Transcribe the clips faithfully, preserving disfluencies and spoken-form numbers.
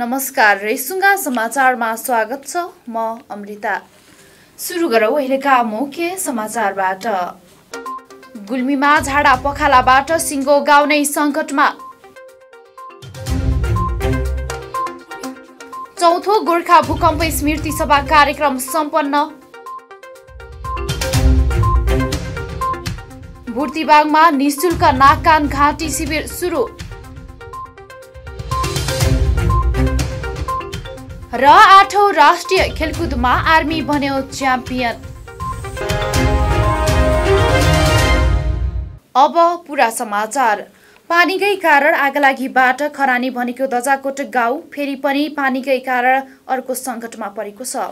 नमस्कार, रेसुङ्गा समाचारमा स्वागत छ। म अमृता। सुरु गरौँ अहिलेका मुख्य समाचारबाट। गुल्मीमा झाडा पखालाबाट सिङ्गो गाउँ नै सङ्कटमा। चौथो गोर्खा भूकम्प स्मृति सभा कार्यक्रम सम्पन्न। बुर्तिबाङमा निशुल्क नाक कान घाँटी शिविर सुरु। र आठौं राष्ट्रिय खेलकुदमा आर्मी बन्यो च्याम्पियन। अब पूरा समाचार। पानीकै कारण आगलागीबाट खरानी बनेको दजाकोट गाउँ फेरि पनि पानीकै कारण अर्को सङ्कटमा परेको छ।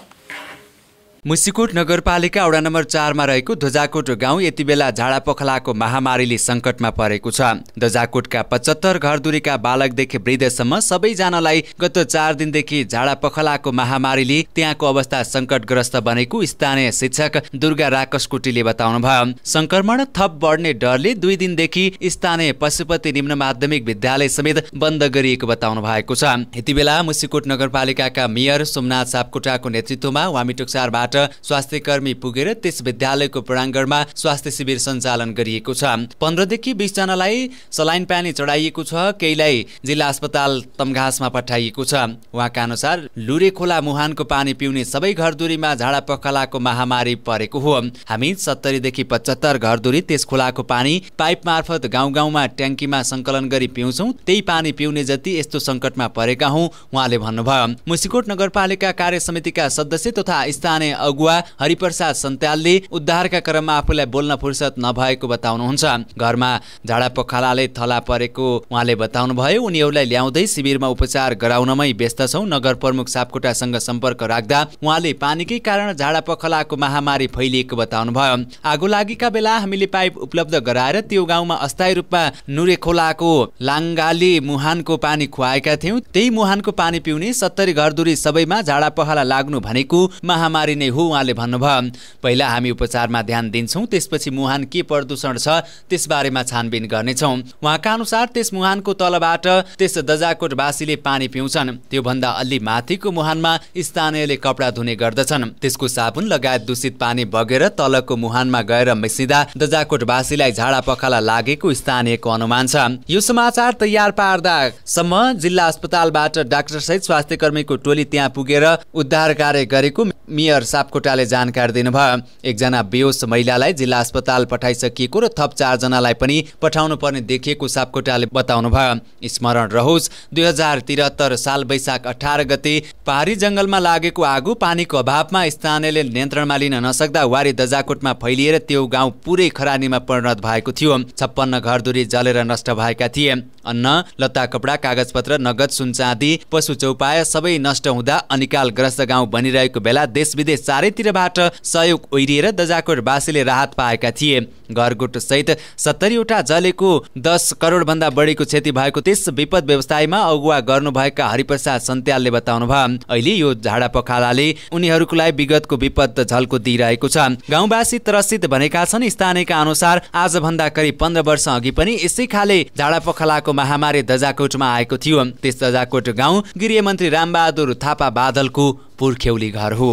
मुसिकोट नगरपालिका वडा नम्बर चारमा रहेको ध्वजाकोट गाउँ यति बेला झाडा पखलाको महामारीले सङ्कटमा परेको छ। ध्वजाकोटका पचहत्तर घरधुरीका बालकदेखि वृद्धसम्म सबैजनालाई गत चार दिनदेखि झाडा पखलाको महामारीले त्यहाँको अवस्था सङ्कटग्रस्त बनेको स्थानीय शिक्षक दुर्गा राकसकोटीले बताउनुभयो। संक्रमण थप बढ्ने डरले दुई दिनदेखि स्थानीय पशुपति निम्न माध्यमिक विद्यालय समेत बन्द गरिएको बताउनु भएको छ। यति बेला मुसिकोट नगरपालिकाका मेयर सोमनाथ सापकोटाको नेतृत्वमा वामिटोक्सारबाट स्वास्थ्यकर्मी पुगेर त्यस विद्यालयको प्राङ्गणमा स्वास्थ्य शिविर सञ्चालन गरिएको छ। पन्ध्रदेखि बीस जनालाई सलाइन पानी चढाइएको छ, केहीलाई जिल्ला अस्पताल तमघासमा पठाइएको छ। उहाँका अनुसार लुरे खोला मुहानको पानी पिउने सबै घरधुरीमा झाडा पखलाको महामारी परेको हो। हामी सत्तरीदेखि पचहत्तर घरधुरी त्यस खोलाको पानी पाइप मार्फत गाउँ गाउँमा ट्याङ्कीमा सङ्कलन गरी पिउँछौँ। त्यही पानी पिउने जति यस्तो सङ्कटमा परेका हौँ उहाँले भन्नुभयो। मुसिकोट नगरपालिका कार्य समितिका सदस्य तथा स्थानीय अगुवा हरिप्रसाद सन्त्यालले उद्धारका क्रममा आफूलाई बोल्न फुर्सद नभएको बताउनुहुन्छ। घरमा झाडा पखालाले थला परेको उहाँले बताउनुभयो। उनीहरूलाई ल्याउँदै शिविरमा उपचार गराउनमै व्यस्त छौँ। नगर प्रमुख सापकोटासँग सम्पर्क राख्दा उहाँले पानीकै कारण झाडा पखलाको महामारी फैलिएको बताउनुभयो। आगो लागेका बेला हामीले पाइप उपलब्ध गराएर त्यो गाउँमा अस्थायी रूपमा नुरे खोलाको लाङ्गाली मुहानको पानी खुवाएका थियौँ। त्यही मुहानको पानी पिउने सत्तरी घरधुरी सबैमा झाडा पखाला लाग्नु भनेको महामारी नै हो उहाँले भन्नुभयो। पहिला हामी उपचारमा ध्यान दिन्छौँ, त्यसपछि मुहान के प्रदूषण छ त्यसबारेमा छानबिन गर्नेछौँ। उहाँका अनुसार त्यस मुहानको तलबाट त्यस दजाकोटवासीले पानी पिउँछन्। त्योभन्दा अलि माथिको मुहानमा स्थानीयले कपडा धुने गर्दछन्। त्यसको साबुन लगायत दूषित पानी बगेर तलको मुहानमा गएर मिसिँदा दजाकोटवासीलाई झाडा पखाला लागेको स्थानीयको अनुमान छ। यो समाचार तयार पार्दासम्म जिल्ला अस्पतालबाट डाक्टरसहित स्वास्थ्यकर्मीको टोली त्यहाँ पुगेर उद्धार कार्य गरेको मेयर सापकोटाले जानकारी दिनुभयो। एकजना बेहोस महिलालाई जिल्ला अस्पताल पठाइसकिएको र थप चारजनालाई पनि पठाउनु पर्ने देखिएको सापकोटाले बताउनुभयो। स्मरण रहोस्, दुई हजार त्रिहत्तर साल वैशाख अठार गते पहाडी जंगलमा लागेको आगो पानीको अभावमा स्थानीयले नियन्त्रणमा लिन नसक्दा वारी दजाकोटमा फैलिएर त्यो गाउँ पुरै खरानीमा परिणत भएको थियो। छप्पन्न घरधुरी जलेर नष्ट भएका थिए। अन्न, लत्ता, कपडा, कागजपत्र, नगद, सुनचाँदी, पशु चौपाया सबै नष्ट हुँदा अनिकालग्रस्त गाउँ बनिरहेको बेला देश विदेश चारैतिरबाट सहयोग ओइरिएर दजाकोटवासीले राहत पाएका थिए। घरगोट सहित सत्तरीवटा जलेको दस करोड भन्दा बढीको क्षति भएको त्यस विपद व्यवसायमा अगुवा गर्नुभएका हरिप्रसाद सन्त्यालले बताउनुभयो। अहिले यो झाडा पखालाले उनीहरूको लागि विगतको विपद झल्को दिइरहेको छ। गाउँवासी त्रसित बनेका छन्। स्थानीयका अनुसार आजभन्दा करिब पन्ध्र वर्ष अघि पनि यसै खाले झाडा पखालाको महामारी दजाकोटमा आएको थियो। त्यस दजाकोट गाउँ गृहमन्त्री रामबहादुर थापा बादलको पुर्ख्यौली घर हो।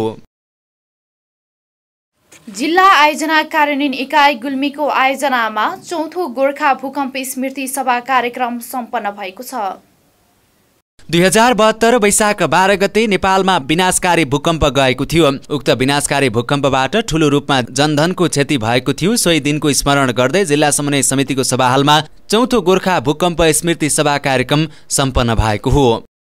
जिल्ला आयोजना कार्यान्वयन इकाइ गुल्मीको आयोजनामा चौथो गोर्खा भूकम्प स्मृति सभा कार्यक्रम सम्पन्न भएको छ। दुई हजार बहत्तर वैशाख बाह्र गते नेपालमा विनाशकारी भूकम्प गएको थियो। उक्त विनाशकारी भूकम्पबाट ठूलो रूपमा जनधनको क्षति भएको थियो। सोही दिनको स्मरण गर्दै जिल्ला समन्वय समितिको सभाहालमा चौथो गोर्खा भूकम्प स्मृति सभा कार्यक्रम सम्पन्न भएको हो।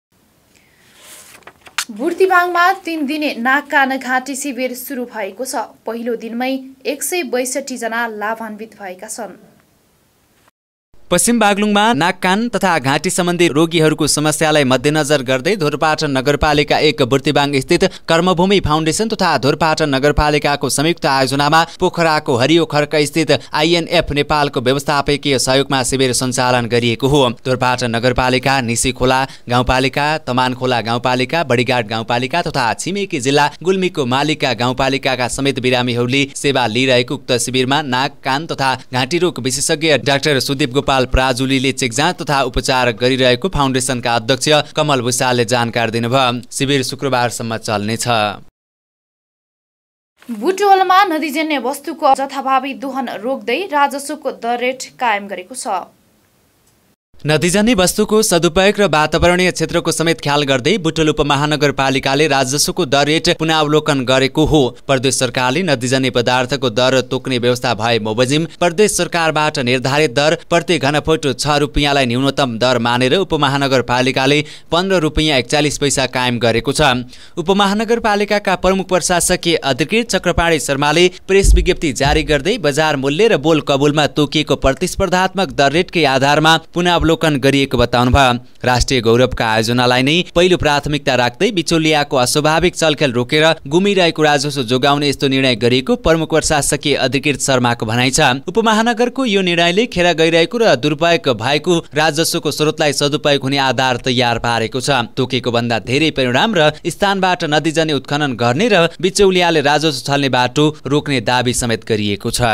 बुर्तिबाङमा तीन दिने नाक कान घाँटी शिविर सुरु भएको छ। पहिलो दिनमै एक सय बैसठी जना लाभान्वित भएका छन्। पश्चिम बागलुङमा नाक कान तथा घाँटी सम्बन्धी रोगीहरूको समस्यालाई मध्यनजर गर्दै धोरपाटन नगरपालिका एक बुर्तिबाङ स्थित कर्मभूमि फाउन्डेसन तथा धोरपाटन नगरपालिकाको संयुक्त आयोजनामा पोखराको हरियो खर्क स्थित आइएनएफ नेपालको व्यवस्थापकीय सहयोगमा शिविर सञ्चालन गरिएको हो। धोरपाटन नगरपालिका, निसी खोला गाउँपालिका, तमान खोला गाउँपालिका, बडीघाट गाउँपालिका तथा छिमेकी जिल्ला गुल्मीको मालिका गाउँपालिकाका समेत बिरामीहरूले सेवा लिइरहेको उक्त शिविरमा नाक कान तथा घाँटी रोग विशेषज्ञ डाक्टर सुदीप गोपाल हाल प्राजुलीले चेकजाँच तथा उपचार गरिरहेको फाउन्डेसनका अध्यक्ष कमल भुषालले जानकारी दिनुभयो। शिविर शुक्रबारसम्म चल्नेछ। बुटवलमा नदीजन्य वस्तुको जथाभावी दोहन रोक्दै राजस्वको दर रेट कायम गरेको छ। नदीजन्य वस्तुको सदुपयोग र वातावरणीय क्षेत्रको समेत ख्याल गर्दै बुटवल उपमहानगरपालिकाले राजस्वको दर रेट पुनरावलोकन गरेको हो। प्रदेश सरकारले नदीजन्य पदार्थको दर तोक्ने व्यवस्था भए बमोजिम प्रदेश सरकारबाट निर्धारित दर प्रति घनफुट छ रुपियाँलाई न्यूनतम दर मानेर उपमहानगरपालिकाले पन्ध्र रुपियाँ एकचालिस पैसा कायम गरेको छ। उपमहानगरपालिकाका प्रमुख प्रशासकीय अधिकृत चक्रपाणी शर्माले प्रेस विज्ञप्ति जारी गर्दै बजार मूल्य र बोल कबुलमा तोकिएको प्रतिस्पर्धात्मक दर रेटकै आधारमा पुनः अवलोकन गरिएको बताउनुभयो। राष्ट्रिय गौरवका आयोजनालाई नै पहिलो प्राथमिकता राख्दै बिचौलियाको अस्वाभाविक चलखेल रोकेर गुमिरहेको राजस्व जोगाउने यस्तो निर्णय गरिएको प्रमुख प्रशासकीय अधिकृत शर्माको भनाइ छ। उपमहानगरको यो निर्णयले खेर गइरहेको र दुरुपयोग भएको राजस्वको स्रोतलाई सदुपयोग हुने आधार तयार पारेको छ। तोकेको भन्दा धेरै परिणाम र स्थानबाट नदीजन्य उत्खनन गर्ने र बिचौलियाले राजस्व छल्ने बाटो रोक्ने दाबी समेत गरिएको छ।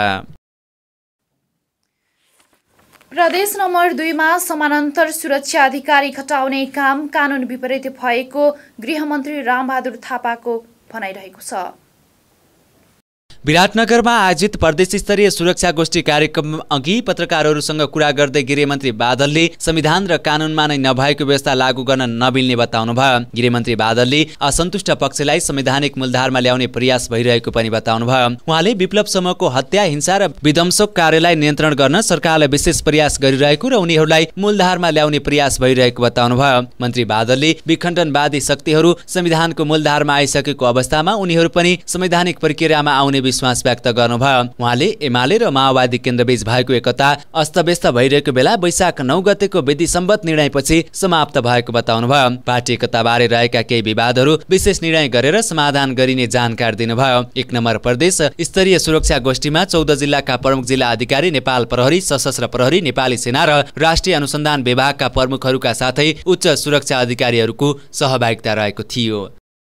प्रदेश नम्बर दुईमा समानान्तर सुरक्षा अधिकारी खटाउने काम कानुन विपरीत भएको गृहमन्त्री रामबहादुर थापाको भनाइरहेको छ। विराटनगरमा आयोजित प्रदेश स्तरीय सुरक्षा गोष्ठी कार्यक्रम अघि पत्रकारहरूसँग कुरा गर्दै गृहमन्त्री बादलले संविधान र कानुनमा नै नभएको व्यवस्था लागू गर्न नमिल्ने बताउनुभयो। गृहमन्त्री बादलले असन्तुष्ट पक्षलाई संवैधानिक मूलधारमा ल्याउने प्रयास भइरहेको पनि बताउनुभयो। उहाँले विप्लव समूहको हत्या, हिंसा र विध्वंसक कार्यलाई नियन्त्रण गर्न सरकारले विशेष प्रयास गरिरहेको र उनीहरूलाई मूलधारमा ल्याउने प्रयास भइरहेको बताउनुभयो। मन्त्री बादलले विखण्डनवादी शक्तिहरू संविधानको मूलधारमा आइसकेको अवस्थामा उनीहरू पनि संवैधानिक प्रक्रियामा आउने विश्वास व्यक्त गर्नुभयो। उहाँले एमाले र माओवादी केन्द्रबीच भएको एकता अस्तव्यस्त भइरहेको बेला वैशाख नौ गतेको विधि सम्बद्ध निर्णयपछि समाप्त भएको बताउनुभयो। पार्टी एकताबारे रहेका केही विवादहरू विशेष निर्णय गरेर समाधान गरिने जानकारी दिनुभयो। एक नम्बर प्रदेश स्तरीय सुरक्षा गोष्ठीमा चौध जिल्लाका प्रमुख जिल्ला अधिकारी, नेपाल प्रहरी, सशस्त्र प्रहरी, नेपाली सेना र राष्ट्रिय अनुसन्धान विभागका प्रमुखहरूका साथै उच्च सुरक्षा अधिकारीहरूको सहभागिता रहेको थियो।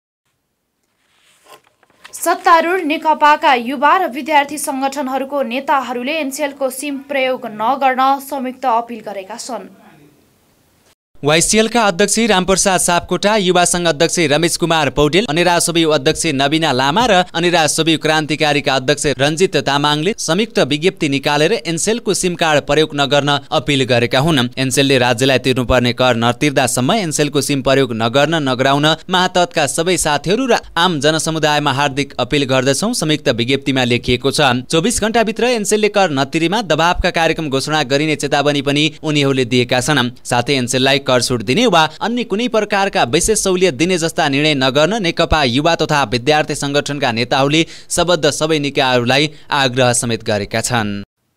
सत्तारूढ नेकपाका युवा र विद्यार्थी संगठनहरूको नेताहरूले एनसेलको सिम प्रयोग नगर्न संयुक्त अपिल गरेका छन्। वाइसिएलका अध्यक्ष रामप्रसाद सापकोटा, युवा संघ अध्यक्ष रमेश कुमार पौडेल, अनिरा सोबी अध्यक्ष नवीना लामा र अनिरा सोबी क्रान्तिकारीका अध्यक्ष रञ्जित तामाङले संयुक्त विज्ञप्ति निकालेर एनसेलको सिम कार्ड प्रयोग नगर्न अपिल गरेका हुन्। एनसेलले राज्यलाई तिर्नुपर्ने कर नतिर्दासम्म एनसेलको सिम प्रयोग नगर्न नगराउन महातहतका सबै साथीहरू र आम जनसमुदायमा हार्दिक अपिल गर्दछौं संयुक्त विज्ञप्तिमा लेखिएको छ। चौबिस घण्टाभित्र एनसेलले कर नतिरेमा दबावका कार्यक्रम घोषणा गरिने चेतावनी पनि उनीहरूले दिएका छन्। साथै एनसेललाई कर छुट दिने वा अन्य कुनै प्रकारका विशेष सहुलियत दिने जस्ता निर्णय नगर्न नेकपा युवा तथा विद्यार्थी संगठनका नेताहरूले सबद्ध सबै निकायहरूलाई आग्रह समेत गरेका छन्।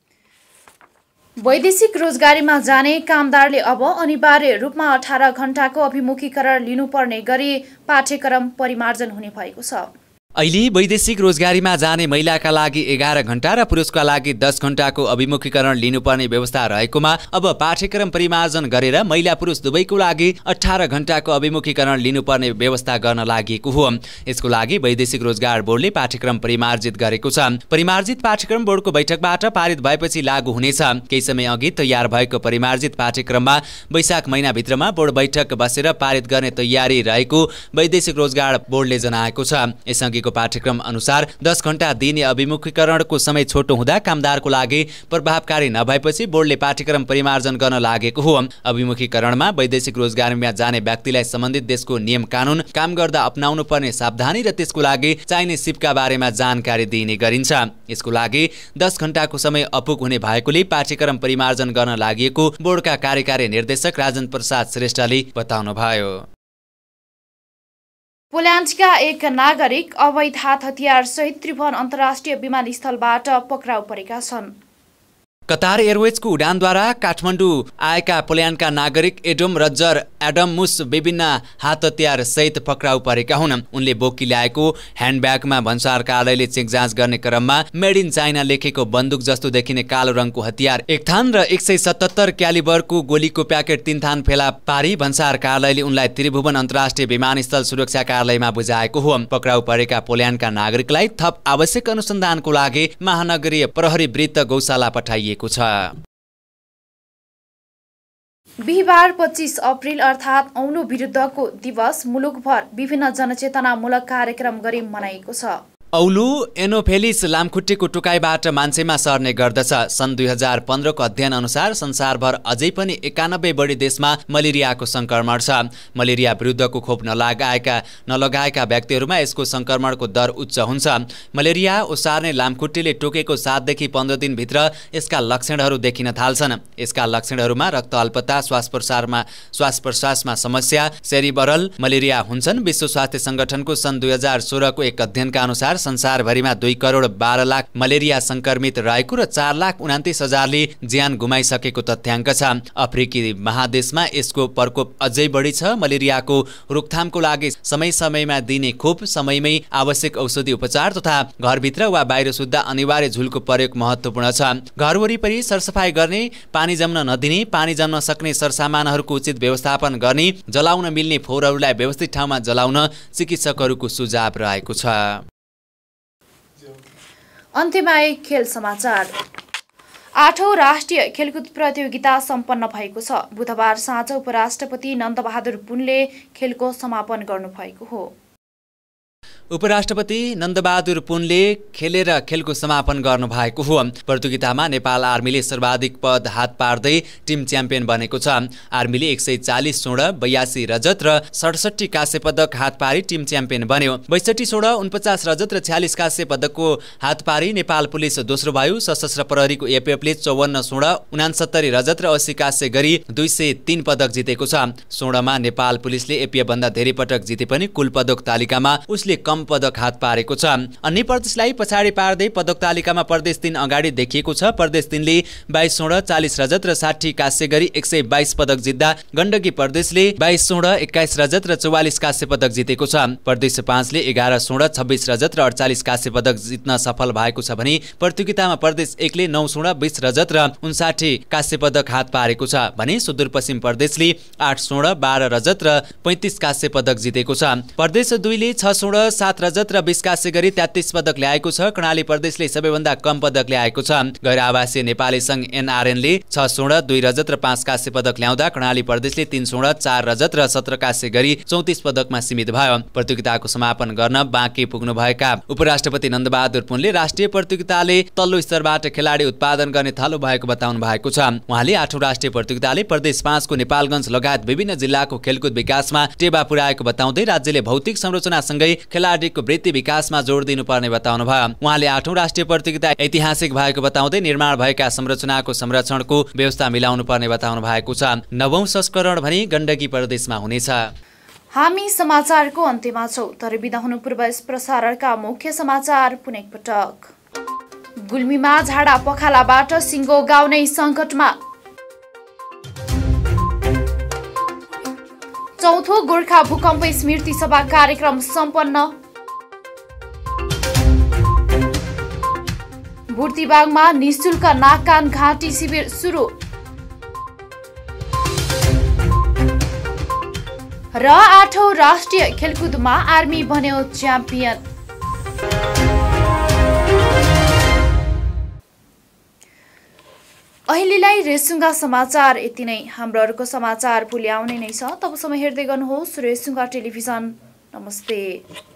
वैदेशिक रोजगारीमा जाने कामदारले अब अनिवार्य रूपमा अठार घण्टाको अभिमुखीकरण लिनुपर्ने गरी पाठ्यक्रम परिमार्जन हुने भएको छ। अहिले वैदेशिक रोजगारीमा जाने महिलाका लागि एघार घण्टा र पुरुषका लागि दस घण्टाको अभिमुखीकरण लिनुपर्ने व्यवस्था रहेकोमा अब पाठ्यक्रम परिमार्जन गरेर महिला पुरुष दुवैको लागि अठार घण्टाको अभिमुखीकरण लिनुपर्ने व्यवस्था गर्न लागि हो। यसको लागि वैदेशिक रोजगार बोर्डले पाठ्यक्रम परिमार्जित गरेको छ। परिमार्जित पाठ्यक्रम बोर्डको बैठकबाट पारित भएपछि लागू हुनेछ। केही समय अघि तयार भएको परिमार्जित पाठ्यक्रममा वैशाख महिनाभित्रमा बोर्ड बैठक बसेर पारित गर्ने तयारी रहेको वैदेशिक रोजगार बोर्डले जनाएको छ। यसअघि पाठ्यक्रम अनुसार दस घण्टा दिने अभिमुखीकरणको समय छोटो हुँदा कामदारको लागि प्रभावकारी नभएपछि बोर्डले पाठ्यक्रम परिमार्जन गर्न लागेको हो। अभिमुखीकरणमा वैदेशिक रोजगारीमा जाने व्यक्तिलाई सम्बन्धित देशको नियम कानुन, काम गर्दा अपनाउनु पर्ने सावधानी र त्यसको लागि चाहिने सिपका बारेमा जानकारी दिने गरिन्छ। यसको लागि दस घण्टाको समय अपुग हुने भएकोले पाठ्यक्रम परिमार्जन गर्न लागि बोर्डका कार्यकारी निर्देशक राजन प्रसाद श्रेष्ठले बताउनुभयो। पोल्यान्डका एक नागरिक अवैध हात हतियार सहित त्रिभुवन अन्तर्राष्ट्रिय विमानस्थलबाट पक्राउ परेका छन्। कतार एयरवेजको उडानद्वारा काठमाडौँ आएका पोल्यान्डका नागरिक एडम रजर एडममुस विभिन्न हात हतियार सहित पक्राउ परेका हुन्। उनले बोकी ल्याएको ह्यान्डब्यागमा भन्सार कार्यालयले चेक जाँच गर्ने क्रममा मेड इन चाइना लेखेको बन्दुक जस्तो देखिने कालो रङको हतियार एक थान र एक सय सतहत्तर क्यालिबरको गोलीको प्याकेट तीन थान फेला पारी भन्सार कार्यालयले उनलाई त्रिभुवन अन्तर्राष्ट्रिय विमानस्थल सुरक्षा कार्यालयमा बुझाएको हो। पक्राउ परेका पोल्यान्डका नागरिकलाई थप आवश्यक अनुसन्धानको लागि महानगरीय प्रहरी वृत्त गौशाला पठाइएको छ। बिहिबार पच्चीस अप्रिल अर्थात् औलो विरुद्धको दिवस मुलुकभर विभिन्न जनचेतनामूलक कार्यक्रम गरी मनाइएको छ। औलू एनोफेलिस लामखुट्टेको टुकाइबाट मान्छेमा सर्ने गर्दछ। सन् दुई हजार पन्ध्रको अध्ययन अनुसार संसारभर अझै पनि एकानब्बे बढी देशमा मलेरियाको संक्रमण छ। मलेरिया विरुद्धको खोप नलगाएका नलगाएका व्यक्तिहरूमा यसको संक्रमणको दर उच्च हुन्छ। मलेरिया ओसार्ने लामखुट्टेले टोकेको सातदेखि पन्ध्र दिनभित्र यसका लक्षणहरू देखिन थाल्छन्। यसका लक्षणहरूमा रक्त अल्पता, श्वास प्रश्वासमा श्वास प्रश्वासमा समस्या, सेरिब्रल मलेरिया हुन्छन्। विश्व स्वास्थ्य संगठनको सन् दुई हजार सोह्रको एक अध्ययनका अनुसार संसारभरिमा दुई करोड बाह्र लाख मलेरिया संक्रमित रहेको र चार लाख उनातिस हजारले ज्यान गुमाइसकेको तथ्याङ्क छ। अफ्रिकी महादेशमा यसको प्रकोप अझै बढी छ। मलेरियाको रोकथामको लागि समय समयमा दिने खोप, समयमै आवश्यक औषधि उपचार तथा घरभित्र वा बाहिर सुत्दा अनिवार्य झुलको प्रयोग महत्त्वपूर्ण छ। घर वरिपरि सरसफाइ गर्ने, पानी जम्न नदिने, पानी जम्न सक्ने सरसामानहरूको उचित व्यवस्थापन गर्ने, जलाउन मिल्ने फोहोरहरूलाई व्यवस्थित ठाउँमा जलाउन चिकित्सकहरूको सुझाव रहेको छ। अन्त्यमा एक खेल समाचार। आठौं राष्ट्रिय खेलकुद प्रतियोगिता सम्पन्न भएको छ। बुधबार साँझ उपराष्ट्रपति नन्दबहादुर पुनले खेलको समापन गर्नुभएको हो। उपराष्ट्रपति नन्दबहादुर पुनले खेलेर खेलको समापन गर्नुभएको हो। प्रतियोगितामा नेपाल आर्मीले सर्वाधिक पद हात पार्दै टिम च्याम्पियन बनेको छ। आर्मीले एक सय चालिस स्वर्ण, बयासी रजत र सडसठी काँस्य पदक हात पारी टिम च्याम्पियन बन्यो। बैसठी स्वर्ण, उनपचास रजत र छ्यालिस काँस्य पदकको हात पारी नेपाल पुलिस दोस्रो भयो। सशस्त्र प्रहरीको एपिएफले चौवन्न स्वर्ण, उनासत्तरी रजत र अस्सी काँस्य गरी दुई सय तीन पदक जितेको छ। स्वर्णमा नेपाल पुलिसले एपिएफ भन्दा धेरै पटक जिते पनि कुल पदक तालिकामा उसले कम पदक हात पारेको छ। अन्य प्रदेशलाई पछाडि पार्दै पदक तालिकामा प्रदेश तीन अगाडि देखिएको छ। प्रदेश तीनले बाइस स्वर्ण, चालिस रजत र साठी काँस्य गरी एक सय बाइस पदक जित्दा गण्डकी प्रदेशले बाइस स्वर्ण, एक्काइस रजत र चौवालिस काँस्य पदक जितेको छ। प्रदेश पाँचले एघार स्वर्ण, छब्बिस रजत र अडचालिस काँस्य पदक जित्न सफल भएको छ भने प्रतियोगितामा प्रदेश एकले नौ स्वर्ण, बीस रजत र उन्साठी काँस्य पदक हात पारेको छ भने सुदूरपश्चिम प्रदेशले आठ स्वर्ण, बाह्र रजत र पैँतिस काँस्य पदक जितेको छ। प्रदेश दुईले छ स्वर्ण, सात रजत र बीस काँस्य गरी तेत्तीस पदक ल्याएको छ। कर्णाली प्रदेशले सबैभन्दा कम पदक ल्याएको छ। गैर आवासीय नेपाली संघ एनआरएनले छ स्वर्ण, दुई रजत र पाँच काँस्य पदक ल्याउँदा कर्णाली प्रदेशले तीन स्वर्ण, चार रजत र सत्र काँस्य गरी चौतिस पदकमा सीमित भयो। प्रतियोगिताको समापन गर्न बाँकी पुग्नुभएका उपराष्ट्रपति नन्दबहादुर पुनले राष्ट्रिय प्रतियोगिताले तल्लो स्तरबाट खेलाडी उत्पादन गर्ने थालो भएको बताउनु भएको छ। उहाँले आठौं राष्ट्रिय प्रतियोगिताले प्रदेश पाँचको नेपालगञ्ज लगायत विभिन्न जिल्लाको खेलकुद विकासमा टेवा पुर्याएको बताउँदै राज्यले भौतिक संरचनासँगै खेलाडीको वृत्ति विकासमा जोड दिनुपर्ने बताउनुभयो। उहाँले आठौं राष्ट्रिय प्रतियोगिता ऐतिहासिक भएको बताउँदै निर्माण भएका संरचनाको संरक्षणको व्यवस्था मिलाउनु पर्ने बताउनु भएको छ। नवौं संस्करण भने गण्डकी प्रदेशमा हुनेछ। हामी समाचारको अन्त्यमा छौं, तर बिदा हुनु पूर्व यस प्रसारणका मुख्य समाचार पुनः एकपटक। गुल्मीमा झाडा पखालाबाट सिङ्गो गाउनै सङ्कटमा। चौथो गोर्खा भूकम्प स्मृति सभा कार्यक्रम सम्पन्न। बुर्तिबागमा निःशुल्क नाक कान घाँटी शिविर सुरु। र आठौं राष्ट्रिय खेलकुदमा आर्मी बन्यो च्याम्पियन। अहिलेलाई रेसुङ्गा समाचार यति नै। हाम्रो अर्को समाचार भोलि आउने नै छ। तबसम्म हेर्दै गर्नुहोस् रेसुङ्गा टेलिभिजन। नमस्ते।